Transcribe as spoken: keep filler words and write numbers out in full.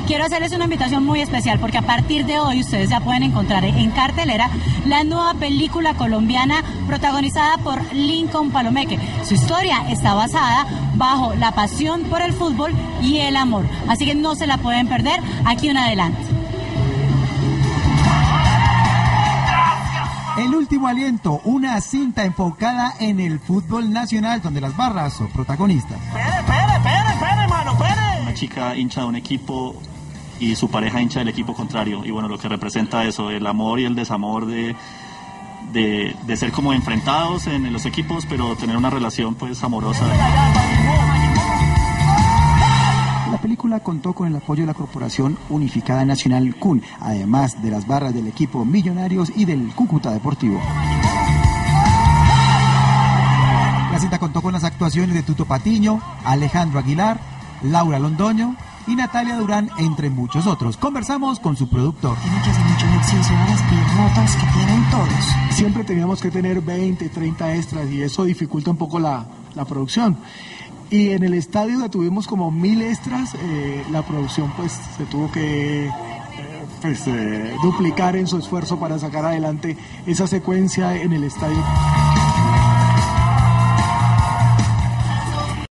quiero hacerles una invitación muy especial porque a partir de hoy ustedes ya pueden encontrar en cartelera la nueva película colombiana protagonizada por Lincoln Palomeque. Su historia está basada bajo la pasión por el fútbol y el amor, así que no se la pueden perder aquí en adelante. El último aliento, una cinta enfocada en el fútbol nacional donde las barras son protagonistas. ¡Pere, pere, pere, pere, mano, pere! Una chica hincha de un equipo y su pareja hincha del equipo contrario. Y bueno, lo que representa eso, el amor y el desamor de, de, de ser como enfrentados en los equipos, pero tener una relación pues amorosa. La película contó con el apoyo de la Corporación Unificada Nacional C U N, además de las barras del equipo Millonarios y del Cúcuta Deportivo. La cinta contó con las actuaciones de Tuto Patiño, Alejandro Aguilar, Laura Londoño y Natalia Durán, entre muchos otros. Conversamos con su productor. Tienen que hacer mucho ejercicio a las piernotas que tienen todos. Siempre teníamos que tener veinte, treinta extras y eso dificulta un poco la, la producción. Y en el estadio que tuvimos como mil extras, eh, la producción pues se tuvo que eh, pues, eh, duplicar en su esfuerzo para sacar adelante esa secuencia en el estadio.